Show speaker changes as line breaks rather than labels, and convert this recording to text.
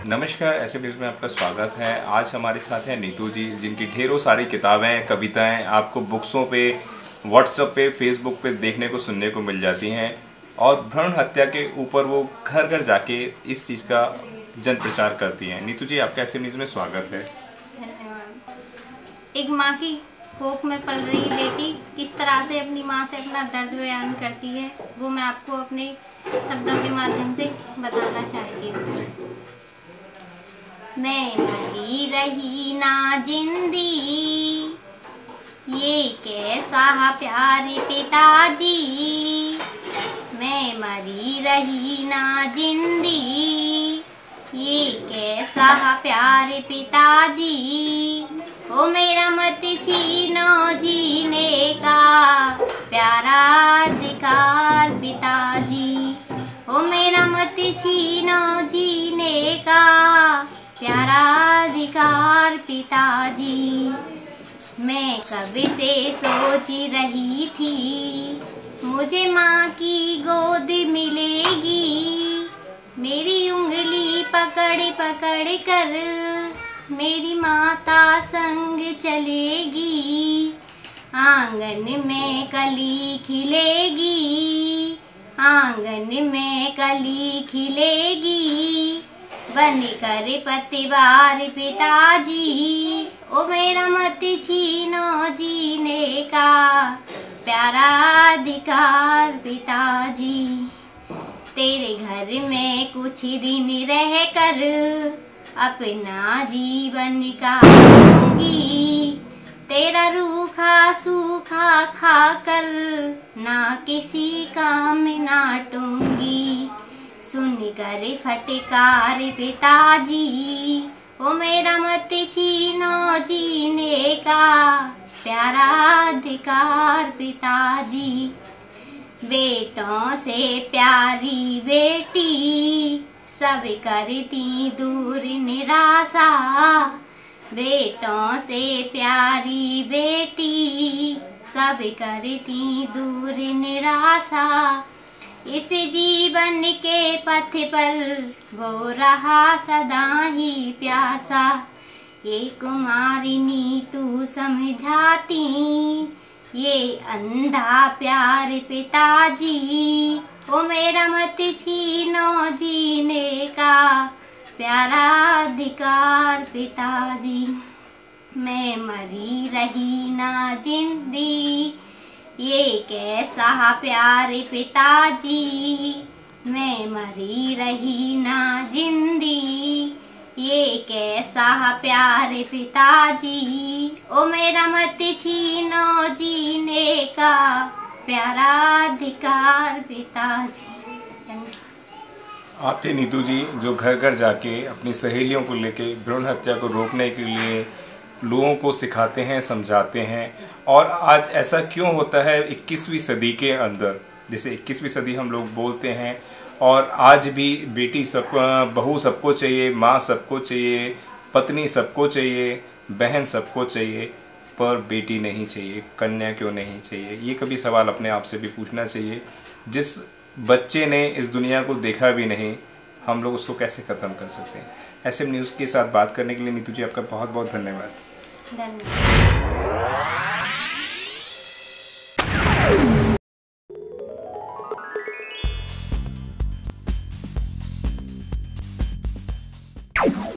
नमस्कार, ऐसे न्यूज़ में आपका स्वागत है। आज हमारे साथ हैं नीतू जी, जिनकी ढेरों सारी किताबें, कविताएं आपको बुक्सों पे, व्हाट्सएप पे, फेसबुक पे देखने को, सुनने को मिल जाती हैं। और भ्रूण हत्या के ऊपर वो घर घर जाके इस चीज़ का जन प्रचार करती हैं। नीतू जी, आपका ऐसे न्यूज़ में स्वागत है।
धन्यवाद। एक माँ की कोख में पल रही बेटी किस तरह से अपनी माँ से अपना दर्द बयान करती है, वो मैं आपको अपने शब्दों के माध्यम से बताना चाहती हूँ। मैं मरी रही ना जिंदी, ये कैसा प्यारे पिताजी। मैं मरी रही ना जिंदी, ये कैसा प्यारे पिताजी। ओ मेरा मत छीनो जीने का प्यारा अधिकार पिताजी। ओ मेरा मत छीनो जीने का प्यारा अधिकार पिताजी। मैं कब से सोच रही थी मुझे माँ की गोद मिलेगी। मेरी उंगली पकड़ पकड़ कर मेरी माता संग चलेगी। आंगन में कली खिलेगी, आंगन में कली खिलेगी, बन कर पतवार पिताजी। ओ मेरा मत छीनो जीने का प्यारा अधिकार पिताजी। तेरे घर में कुछ दिन रह कर अपना जीवन काटूंगी। तेरा रूखा सूखा खाकर ना किसी काम नाटूंगी। सुन कर फटकार पिताजी, ओ मेरा मत छीनो जीने का प्यारा अधिकार पिताजी। बेटों से प्यारी बेटी सब करती दूर निराशा। बेटों से प्यारी बेटी सब करती दूर निराशा। इस जीवन के पथ पर वो रहा सदा ही प्यासा। ये कुमारिनी तू समझाती ये अंधा प्यार पिताजी। ओ मेरा मत छीनो जीने का प्यारा अधिकार पिताजी। मैं मरी रही ना जिंदी, ये कैसा प्यार पिताजी। मैं मरी रही ना जिंदी, ये कैसा प्यार पिताजी। ओ मेरा मत छीनो जीने का प्यारा अधिकार पिताजी।
आप थे नीतू जी, जो घर घर जाके अपनी सहेलियों को लेके भ्रूण हत्या को रोकने के लिए लोगों को सिखाते हैं, समझाते हैं। और आज ऐसा क्यों होता है 21वीं सदी के अंदर, जैसे 21वीं सदी हम लोग बोलते हैं, और आज भी बेटी सबको, बहू सबको चाहिए, माँ सबको चाहिए, पत्नी सबको चाहिए, बहन सबको चाहिए, पर बेटी नहीं चाहिए, कन्या क्यों नहीं चाहिए? ये कभी सवाल अपने आप से भी पूछना चाहिए। जिस बच्चे ने इस दुनिया को देखा भी नहीं, हम लोग उसको कैसे ख़त्म कर सकते हैं? ऐसे न्यूज़ के साथ बात करने के लिए नीतू जी आपका बहुत बहुत धन्यवाद।